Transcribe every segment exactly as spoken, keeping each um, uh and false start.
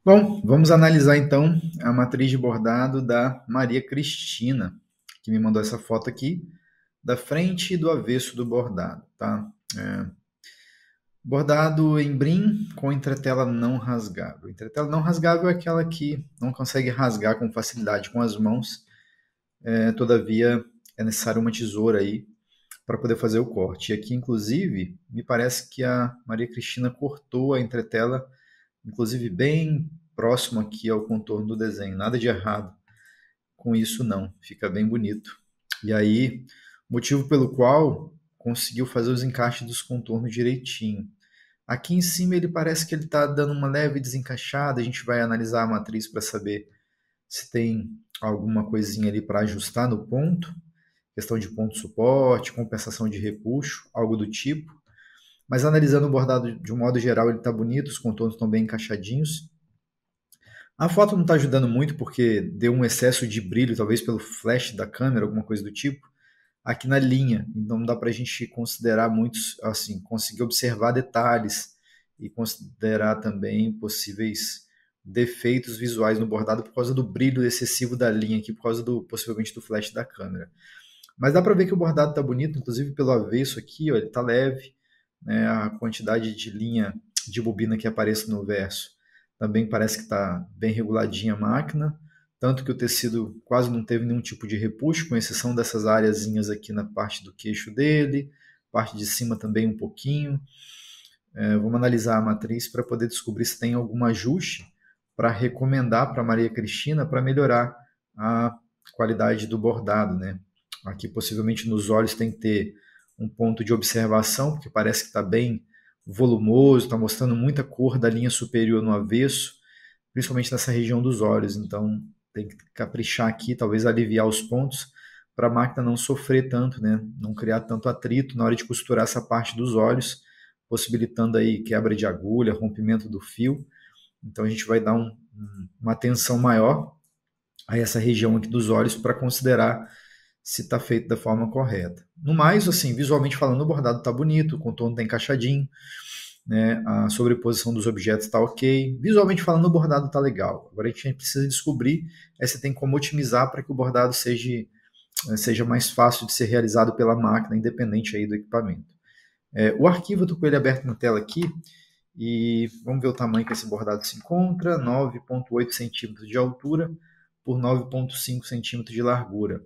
Bom, vamos analisar então a matriz de bordado da Maria Cristina, que me mandou essa foto aqui, da frente e do avesso do bordado, tá? É, bordado em brim com entretela não rasgável. Entretela não rasgável é aquela que não consegue rasgar com facilidade com as mãos, é, todavia é necessário uma tesoura aí para poder fazer o corte. E aqui, inclusive, me parece que a Maria Cristina cortou a entretela, inclusive bem próximo aqui ao contorno do desenho. Nada de errado com isso não, fica bem bonito. E aí, motivo pelo qual conseguiu fazer os encaixes dos contornos direitinho. Aqui em cima ele parece que ele está dando uma leve desencaixada, a gente vai analisar a matriz para saber se tem alguma coisinha ali para ajustar no ponto, questão de ponto suporte, compensação de repuxo, algo do tipo. Mas analisando o bordado de um modo geral, ele está bonito, os contornos estão bem encaixadinhos. A foto não está ajudando muito porque deu um excesso de brilho, talvez pelo flash da câmera, alguma coisa do tipo, aqui na linha. Então não dá para a gente considerar muitos, assim, conseguir observar detalhes e considerar também possíveis defeitos visuais no bordado por causa do brilho excessivo da linha aqui, por causa do possivelmente do flash da câmera. Mas dá para ver que o bordado está bonito, inclusive pelo avesso aqui, ó, ele está leve, né, a quantidade de linha de bobina que aparece no verso também parece que está bem reguladinha a máquina, tanto que o tecido quase não teve nenhum tipo de repuxo, com exceção dessas áreazinhas aqui na parte do queixo dele, parte de cima também um pouquinho. É, vamos analisar a matriz para poder descobrir se tem algum ajuste para recomendar para Maria Cristina para melhorar a qualidade do bordado, né? Aqui possivelmente nos olhos tem que ter um ponto de observação, porque parece que está bem volumoso, está mostrando muita cor da linha superior no avesso, principalmente nessa região dos olhos. Então tem que caprichar aqui, talvez aliviar os pontos para a máquina não sofrer tanto, né? Não criar tanto atrito na hora de costurar essa parte dos olhos, possibilitando aí quebra de agulha, rompimento do fio. Então a gente vai dar um, uma atenção maior a essa região aqui dos olhos para considerar se está feito da forma correta. No mais, assim, visualmente falando, o bordado está bonito, o contorno está encaixadinho, né? A sobreposição dos objetos está ok. Visualmente falando, o bordado está legal. Agora a gente precisa descobrir é, se tem como otimizar para que o bordado seja, seja mais fácil de ser realizado pela máquina, independente aí do equipamento. É, o arquivo eu estou com ele aberto na tela aqui e vamos ver o tamanho que esse bordado se encontra, nove vírgula oito centímetros de altura por nove vírgula cinco centímetros de largura.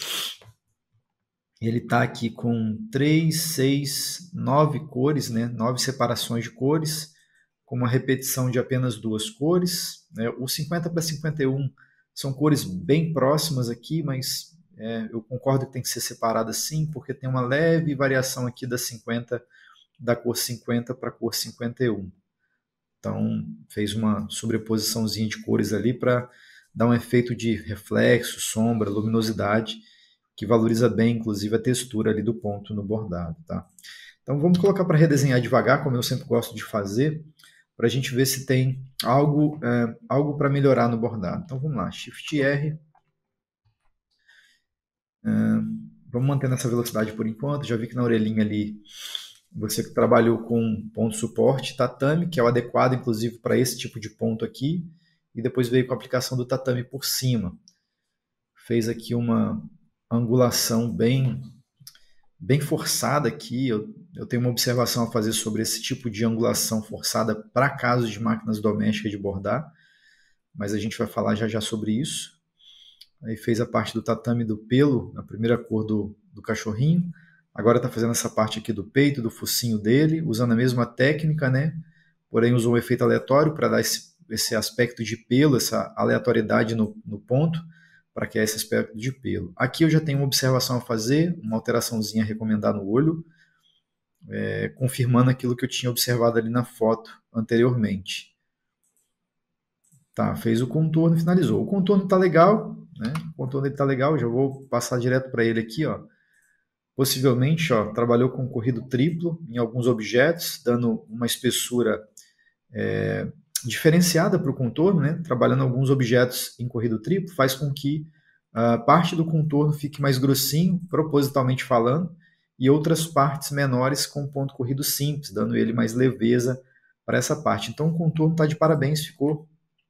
Ele está aqui com três, seis, nove cores, né? nove separações de cores, com uma repetição de apenas duas cores. Né? O cinquenta para cinquenta e um são cores bem próximas aqui, mas é, eu concordo que tem que ser separado assim, porque tem uma leve variação aqui da cinquenta, da cor cinquenta para a cor cinquenta e um. Então, fez uma sobreposiçãozinha de cores ali para dar um efeito de reflexo, sombra, luminosidade, que valoriza bem, inclusive, a textura ali do ponto no bordado. Tá? Então, vamos colocar para redesenhar devagar, como eu sempre gosto de fazer, para a gente ver se tem algo, é, algo para melhorar no bordado. Então, vamos lá, Shift R. É, vamos manter nessa velocidade por enquanto. Já vi que na orelhinha ali você que trabalhou com ponto suporte, tatame, que é o adequado, inclusive, para esse tipo de ponto aqui, e depois veio com a aplicação do tatame por cima. Fez aqui uma angulação bem, bem forçada aqui. Eu, eu tenho uma observação a fazer sobre esse tipo de angulação forçada para casos de máquinas domésticas de bordar, mas a gente vai falar já já sobre isso. Aí fez a parte do tatame do pelo, a primeira cor do, do cachorrinho. Agora está fazendo essa parte aqui do peito, do focinho dele, usando a mesma técnica, né? Porém usou um efeito aleatório para dar esse, esse aspecto de pelo, essa aleatoriedade no, no ponto, para criar esse aspecto de pelo. Aqui eu já tenho uma observação a fazer, uma alteraçãozinha a recomendar no olho, é, confirmando aquilo que eu tinha observado ali na foto anteriormente. Tá, fez o contorno e finalizou. O contorno está legal, né? O contorno está legal, já vou passar direto para ele aqui, ó. Possivelmente, ó, trabalhou com corrido triplo em alguns objetos, dando uma espessura é, diferenciada para o contorno, né? Trabalhando alguns objetos em corrido triplo, faz com que uh, parte do contorno fique mais grossinho, propositalmente falando, e outras partes menores com ponto corrido simples, dando ele mais leveza para essa parte. Então o contorno está de parabéns, ficou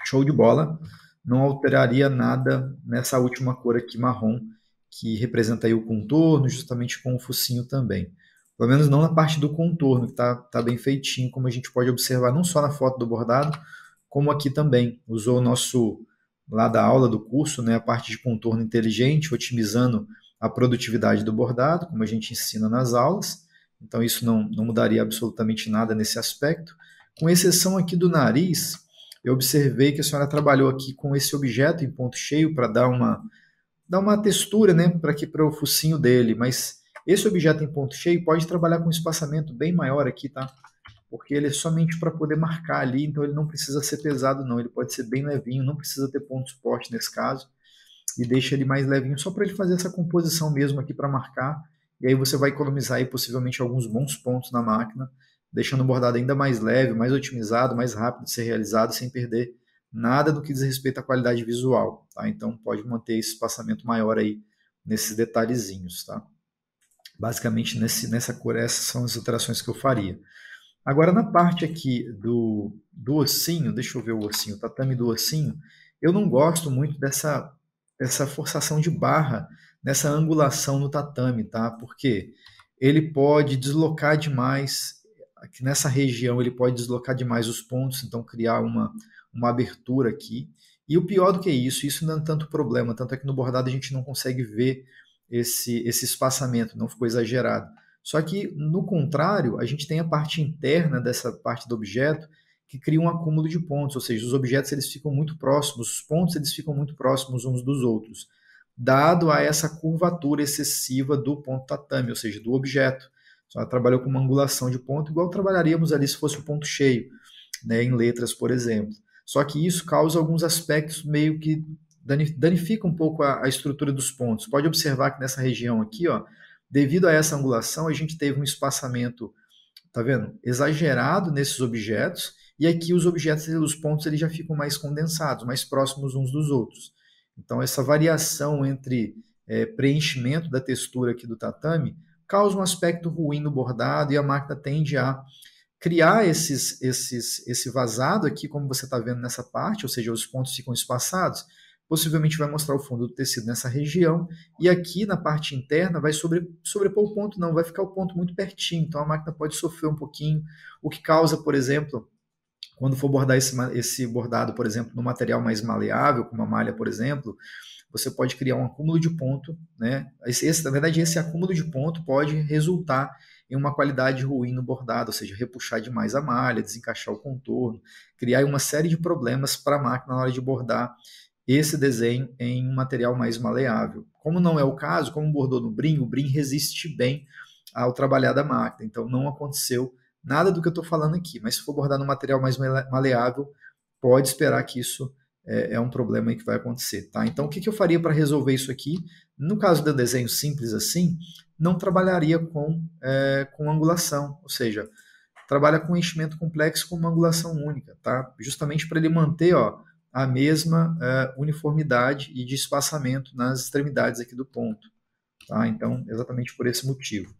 show de bola, não alteraria nada nessa última cor aqui, marrom, que representa aí o contorno, justamente com o focinho também. Pelo menos não na parte do contorno, que está tá bem feitinho, como a gente pode observar não só na foto do bordado, como aqui também. Usou o nosso, lá da aula do curso, né, a parte de contorno inteligente, otimizando a produtividade do bordado, como a gente ensina nas aulas. Então isso não, não mudaria absolutamente nada nesse aspecto. Com exceção aqui do nariz, eu observei que a senhora trabalhou aqui com esse objeto em ponto cheio para dar uma, dar uma textura, né, para aqui para o focinho dele, mas esse objeto em ponto cheio pode trabalhar com um espaçamento bem maior aqui, tá? Porque ele é somente para poder marcar ali, então ele não precisa ser pesado não, ele pode ser bem levinho, não precisa ter ponto suporte nesse caso, e deixa ele mais levinho, só para ele fazer essa composição mesmo aqui para marcar, e aí você vai economizar aí possivelmente alguns bons pontos na máquina, deixando o bordado ainda mais leve, mais otimizado, mais rápido de ser realizado, sem perder nada do que diz respeito à qualidade visual, tá? Então pode manter esse espaçamento maior aí nesses detalhezinhos, tá? Basicamente nesse, nessa cor, essas são as alterações que eu faria. Agora na parte aqui do, do ossinho, deixa eu ver o ossinho, o tatame do ossinho, eu não gosto muito dessa, dessa forçação de barra, nessa angulação no tatame, tá? Porque ele pode deslocar demais, aqui nessa região ele pode deslocar demais os pontos, então criar uma, uma abertura aqui. E o pior do que isso, isso não é tanto problema, tanto é que no bordado a gente não consegue ver esse, esse espaçamento, não ficou exagerado. Só que, no contrário, a gente tem a parte interna dessa parte do objeto que cria um acúmulo de pontos, ou seja, os objetos eles ficam muito próximos, os pontos eles ficam muito próximos uns dos outros, dado a essa curvatura excessiva do ponto tatame, ou seja, do objeto. Só trabalhou com uma angulação de ponto, igual trabalharíamos ali se fosse o ponto cheio, né, em letras, por exemplo. Só que isso causa alguns aspectos meio que danifica um pouco a, a estrutura dos pontos. Pode observar que nessa região aqui, ó, devido a essa angulação, a gente teve um espaçamento, tá vendo, exagerado nesses objetos, e aqui os objetos, os pontos, eles já ficam mais condensados, mais próximos uns dos outros. Então, essa variação entre é, preenchimento da textura aqui do tatame causa um aspecto ruim no bordado, e a máquina tende a criar esses, esses, esse vazado aqui, como você está vendo nessa parte, ou seja, os pontos ficam espaçados, possivelmente vai mostrar o fundo do tecido nessa região, e aqui na parte interna vai sobre, sobrepor o ponto, não, vai ficar o ponto muito pertinho, então a máquina pode sofrer um pouquinho, o que causa, por exemplo, quando for bordar esse, esse bordado, por exemplo, no material mais maleável, como a malha, por exemplo, você pode criar um acúmulo de ponto, né? Esse, esse, na verdade, esse acúmulo de ponto pode resultar em uma qualidade ruim no bordado, ou seja, repuxar demais a malha, desencaixar o contorno, criar uma série de problemas para a máquina na hora de bordar esse desenho em um material mais maleável. Como não é o caso, como bordou no brim, o brim resiste bem ao trabalhar da máquina, então não aconteceu nada do que eu estou falando aqui, mas se for bordar no material mais maleável, pode esperar que isso é, é um problema aí que vai acontecer. Tá? Então o que, que eu faria para resolver isso aqui? No caso do desenho simples assim, não trabalharia com, é, com angulação, ou seja, trabalha com enchimento complexo com uma angulação única, tá? Justamente para ele manter, ó, a mesma uh, uniformidade e de espaçamento nas extremidades aqui do ponto. Tá? Então, exatamente por esse motivo.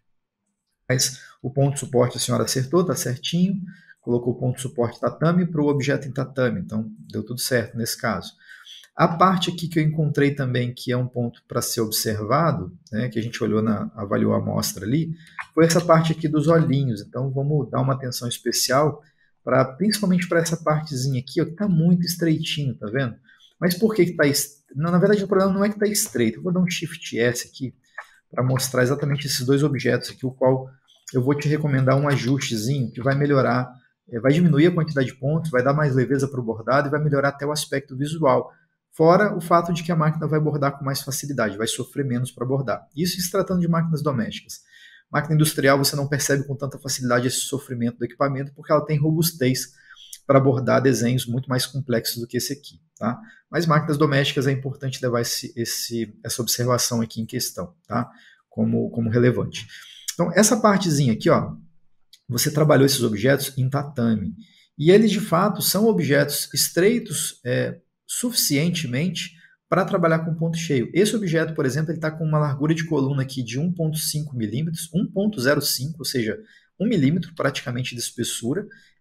Mas o ponto de suporte a senhora acertou, está certinho, colocou o ponto de suporte tatame para o objeto em tatame, então deu tudo certo nesse caso. A parte aqui que eu encontrei também, que é um ponto para ser observado, né, que a gente olhou na, avaliou a amostra ali, foi essa parte aqui dos olhinhos. Então vamos dar uma atenção especial, pra, principalmente para essa partezinha aqui, ó, que está muito estreitinho, tá vendo? Mas por que está estreito? Na verdade o problema não é que está estreito, eu vou dar um Shift S aqui, para mostrar exatamente esses dois objetos aqui, o qual eu vou te recomendar um ajustezinho que vai melhorar, vai diminuir a quantidade de pontos, vai dar mais leveza para o bordado e vai melhorar até o aspecto visual. Fora o fato de que a máquina vai bordar com mais facilidade, vai sofrer menos para bordar. Isso se tratando de máquinas domésticas. Máquina industrial você não percebe com tanta facilidade esse sofrimento do equipamento porque ela tem robustez para bordar desenhos muito mais complexos do que esse aqui. Tá? Mas máquinas domésticas é importante levar esse, esse, essa observação aqui em questão, tá? como, como relevante. Então essa partezinha aqui, ó, você trabalhou esses objetos em tatame. E eles de fato são objetos estreitos, é, suficientemente para trabalhar com ponto cheio. Esse objeto, por exemplo, ele está com uma largura de coluna aqui de um ponto cinco milímetros, um ponto zero cinco, ou seja, um milímetro praticamente de espessura.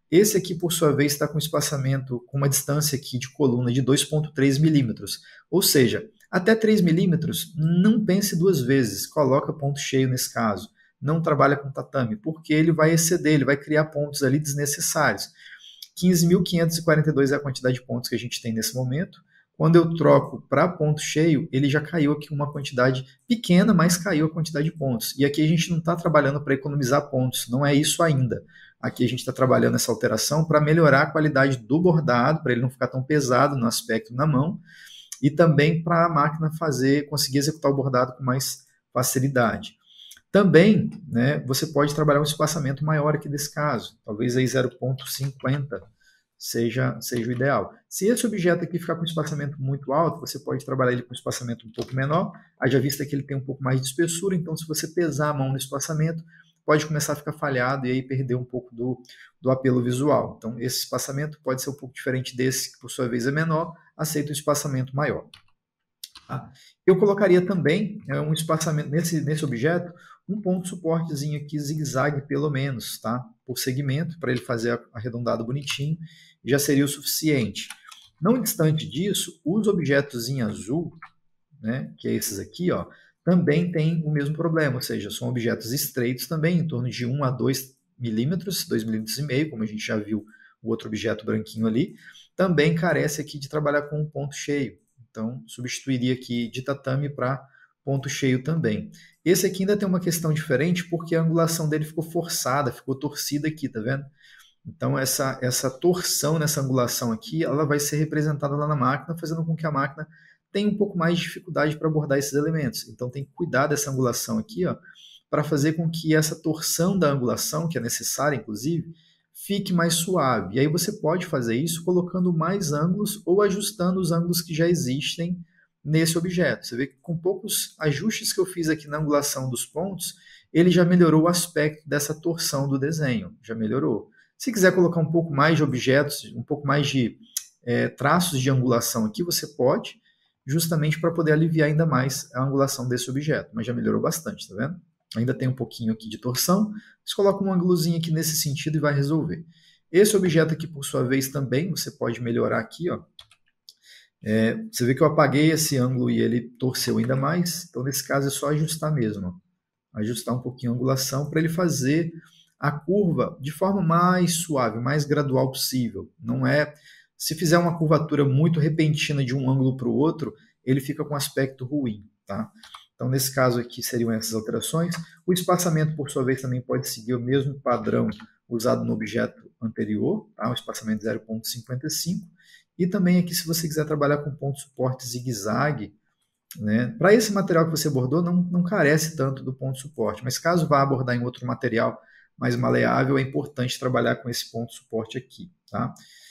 Esse aqui, por sua vez, está com espaçamento, com uma distância aqui de coluna de dois ponto três milímetros. Ou seja, até três milímetros, não pense duas vezes, coloca ponto cheio nesse caso. Não trabalha com tatame, porque ele vai exceder, ele vai criar pontos ali desnecessários. quinze mil quinhentos e quarenta e dois é a quantidade de pontos que a gente tem nesse momento. Quando eu troco para ponto cheio, ele já caiu aqui uma quantidade pequena, mas caiu a quantidade de pontos. E aqui a gente não está trabalhando para economizar pontos, não é isso ainda. Aqui a gente está trabalhando essa alteração para melhorar a qualidade do bordado, para ele não ficar tão pesado no aspecto na mão, e também para a máquina fazer, conseguir executar o bordado com mais facilidade. Também, né, você pode trabalhar um espaçamento maior aqui desse caso, talvez aí zero ponto cinquenta seja, seja o ideal. Se esse objeto aqui ficar com um espaçamento muito alto, você pode trabalhar ele com um espaçamento um pouco menor, haja vista que ele tem um pouco mais de espessura, então se você pesar a mão no espaçamento, pode começar a ficar falhado e aí perder um pouco do, do apelo visual. Então esse espaçamento pode ser um pouco diferente desse, que por sua vez é menor, aceita um espaçamento maior. Tá? Eu colocaria também é, um espaçamento nesse, nesse objeto, um ponto suportezinho aqui, zigue-zague pelo menos, tá? Por segmento, para ele fazer arredondado bonitinho, já seria o suficiente. Não distante disso, os objetos em azul, né, que é esses aqui, ó, também tem o mesmo problema, ou seja, são objetos estreitos também, em torno de um a dois milímetros, dois milímetros e meio, como a gente já viu o outro objeto branquinho ali, também carece aqui de trabalhar com um ponto cheio. Então, substituiria aqui de tatame para ponto cheio também. Esse aqui ainda tem uma questão diferente, porque a angulação dele ficou forçada, ficou torcida aqui, tá vendo? Então, essa, essa torção nessa angulação aqui, ela vai ser representada lá na máquina, fazendo com que a máquina tenha um pouco mais de dificuldade para abordar esses elementos. Então, tem que cuidar dessa angulação aqui, ó, para fazer com que essa torção da angulação, que é necessária, inclusive, fique mais suave. E aí você pode fazer isso colocando mais ângulos ou ajustando os ângulos que já existem nesse objeto. Você vê que com poucos ajustes que eu fiz aqui na angulação dos pontos, ele já melhorou o aspecto dessa torção do desenho, já melhorou. Se quiser colocar um pouco mais de objetos, um pouco mais de é, traços de angulação aqui, você pode, justamente para poder aliviar ainda mais a angulação desse objeto, mas já melhorou bastante, tá vendo? Ainda tem um pouquinho aqui de torção, você coloca um ângulozinho aqui nesse sentido e vai resolver. Esse objeto aqui, por sua vez, também você pode melhorar aqui, ó. É, você vê que eu apaguei esse ângulo e ele torceu ainda mais, então nesse caso é só ajustar mesmo, ó. Ajustar um pouquinho a angulação para ele fazer a curva de forma mais suave, mais gradual possível. Não é, se fizer uma curvatura muito repentina de um ângulo para o outro, ele fica com aspecto ruim, tá? Então, nesse caso aqui, seriam essas alterações. O espaçamento, por sua vez, também pode seguir o mesmo padrão usado no objeto anterior, tá? O espaçamento zero ponto cinquenta e cinco. E também aqui, se você quiser trabalhar com ponto suporte zigue-zague, né? Para esse material que você bordou, não, não carece tanto do ponto suporte, mas caso vá abordar em outro material mais maleável, é importante trabalhar com esse ponto suporte aqui, tá?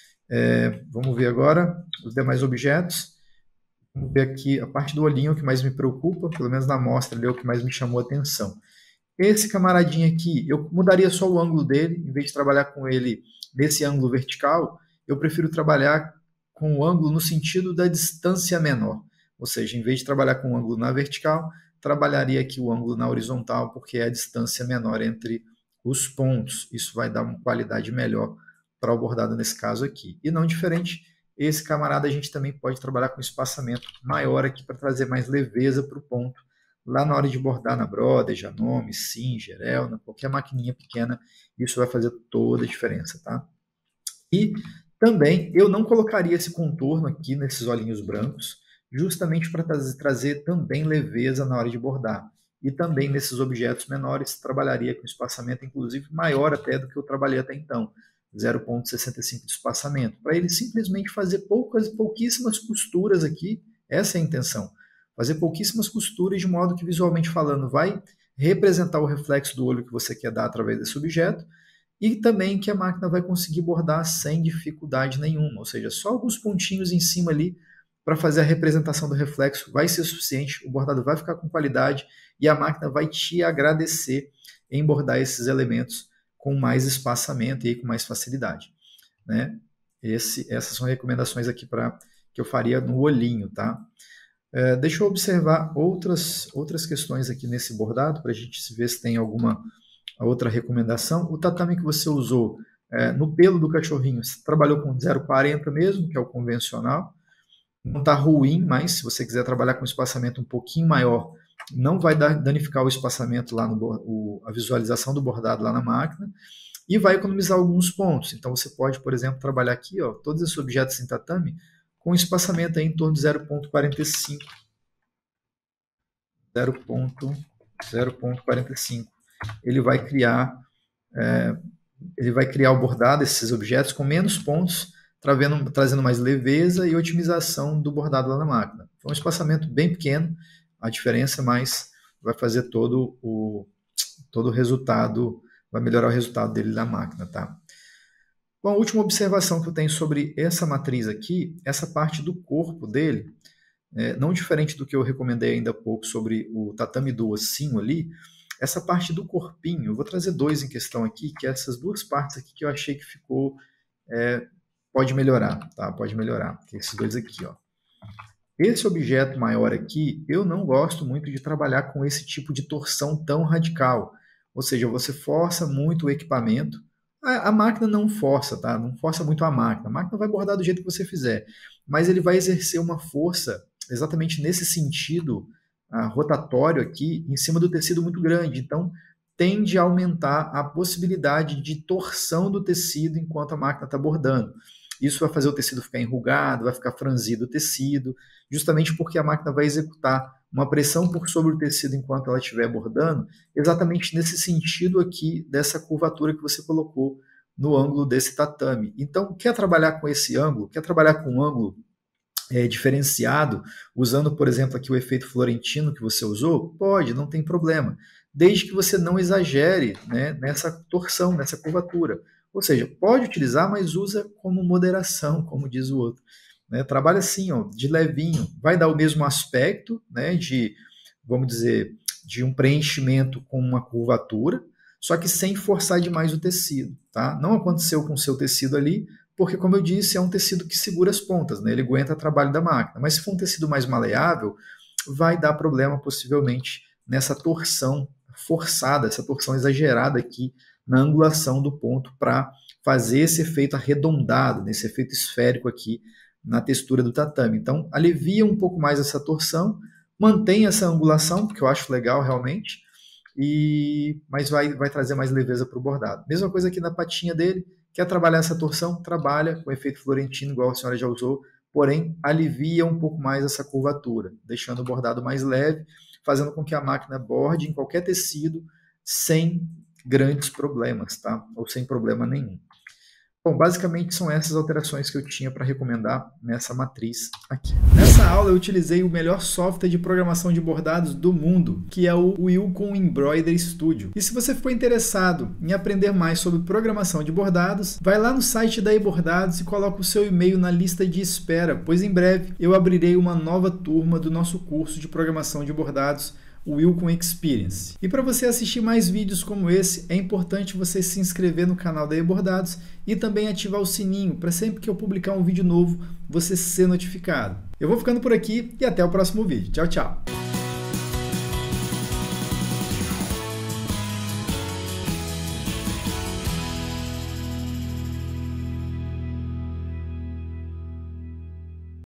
É, vamos ver agora os demais objetos. Vamos ver aqui a parte do olhinho que mais me preocupa, pelo menos na amostra ali é o que mais me chamou a atenção. Esse camaradinho aqui, eu mudaria só o ângulo dele, em vez de trabalhar com ele nesse ângulo vertical, eu prefiro trabalhar com o ângulo no sentido da distância menor. Ou seja, em vez de trabalhar com o ângulo na vertical, trabalharia aqui o ângulo na horizontal, porque é a distância menor entre os pontos. Isso vai dar uma qualidade melhor para o bordado nesse caso aqui. E não diferente, esse camarada a gente também pode trabalhar com espaçamento maior aqui para trazer mais leveza para o ponto. Lá na hora de bordar na Brother, Janome, Singer, Elna, qualquer maquininha pequena, isso vai fazer toda a diferença, tá? E também eu não colocaria esse contorno aqui nesses olhinhos brancos, justamente para trazer também leveza na hora de bordar. E também nesses objetos menores, trabalharia com espaçamento, inclusive, maior até do que eu trabalhei até então, zero ponto sessenta e cinco de espaçamento, para ele simplesmente fazer poucas, pouquíssimas costuras aqui, essa é a intenção, fazer pouquíssimas costuras de modo que, visualmente falando, vai representar o reflexo do olho que você quer dar através desse objeto, e também que a máquina vai conseguir bordar sem dificuldade nenhuma, ou seja, só alguns pontinhos em cima ali para fazer a representação do reflexo vai ser suficiente, o bordado vai ficar com qualidade e a máquina vai te agradecer em bordar esses elementos com mais espaçamento e aí com mais facilidade, né? Esse, essas são recomendações aqui para que eu faria no olhinho, tá? É, deixa eu observar outras, outras questões aqui nesse bordado para a gente ver se tem alguma outra recomendação. O tatame que você usou É, no pelo do cachorrinho, você trabalhou com zero vírgula quarenta mesmo, que é o convencional. Não está ruim, mas se você quiser trabalhar com um espaçamento um pouquinho maior, não vai dar, danificar o espaçamento lá no o, a visualização do bordado lá na máquina e vai economizar alguns pontos. Então você pode, por exemplo, trabalhar aqui, ó, todos esses objetos em tatame com espaçamento aí em torno de zero vírgula quarenta e cinco. zero vírgula quarenta e cinco. Ele vai criar é, ele vai criar o bordado, esses objetos, com menos pontos, trazendo, trazendo mais leveza e otimização do bordado lá na máquina. Foi um espaçamento bem pequeno, a diferença, mas vai fazer todo o, todo o resultado, vai melhorar o resultado dele na máquina, tá? Bom, a última observação que eu tenho sobre essa matriz aqui, essa parte do corpo dele, é, não diferente do que eu recomendei ainda há pouco sobre o Tatame Duo Sim ali, essa parte do corpinho, eu vou trazer dois em questão aqui, que é essas duas partes aqui que eu achei que ficou, é, pode melhorar, tá? Pode melhorar, que é esses dois aqui, ó. Esse objeto maior aqui, eu não gosto muito de trabalhar com esse tipo de torção tão radical, ou seja, você força muito o equipamento, a, a máquina não força, tá? Não força muito a máquina, a máquina vai bordar do jeito que você fizer, mas ele vai exercer uma força exatamente nesse sentido, Uh, rotatório aqui em cima do tecido muito grande, então tende a aumentar a possibilidade de torção do tecido enquanto a máquina está bordando. Isso vai fazer o tecido ficar enrugado, vai ficar franzido o tecido, justamente porque a máquina vai executar uma pressão por sobre o tecido enquanto ela estiver bordando, exatamente nesse sentido aqui dessa curvatura que você colocou no ângulo desse tatame. Então, quer trabalhar com esse ângulo, quer trabalhar com um ângulo É, diferenciado, usando, por exemplo, aqui o efeito florentino que você usou, pode, não tem problema, desde que você não exagere, né, nessa torção, nessa curvatura. Ou seja, pode utilizar, mas usa como moderação, como diz o outro. Né? Trabalha assim, ó, de levinho, vai dar o mesmo aspecto, né, de, vamos dizer, de um preenchimento com uma curvatura, só que sem forçar demais o tecido. Tá? Não aconteceu com o seu tecido ali, porque, como eu disse, é um tecido que segura as pontas, né? Ele aguenta o trabalho da máquina. Mas se for um tecido mais maleável, vai dar problema possivelmente nessa torção forçada, essa torção exagerada aqui na angulação do ponto para fazer esse efeito arredondado, nesse efeito esférico aqui na textura do tatame. Então, alivia um pouco mais essa torção, mantém essa angulação, que eu acho legal realmente, e mas vai, vai trazer mais leveza para o bordado. Mesma coisa aqui na patinha dele. Quer trabalhar essa torção? Trabalha com o efeito florentino, igual a senhora já usou, porém alivia um pouco mais essa curvatura, deixando o bordado mais leve, fazendo com que a máquina borde em qualquer tecido sem grandes problemas, tá? Ou sem problema nenhum. Bom, basicamente são essas alterações que eu tinha para recomendar nessa matriz aqui. Nessa aula eu utilizei o melhor software de programação de bordados do mundo, que é o Wilcon Embroidery Studio. E se você ficou interessado em aprender mais sobre programação de bordados, vai lá no site da eBordados e coloca o seu e-mail na lista de espera, pois em breve eu abrirei uma nova turma do nosso curso de programação de bordados, o Wilcon Experience. E para você assistir mais vídeos como esse, é importante você se inscrever no canal da eBordados e também ativar o sininho para sempre que eu publicar um vídeo novo, você ser notificado. Eu vou ficando por aqui e até o próximo vídeo. Tchau, tchau!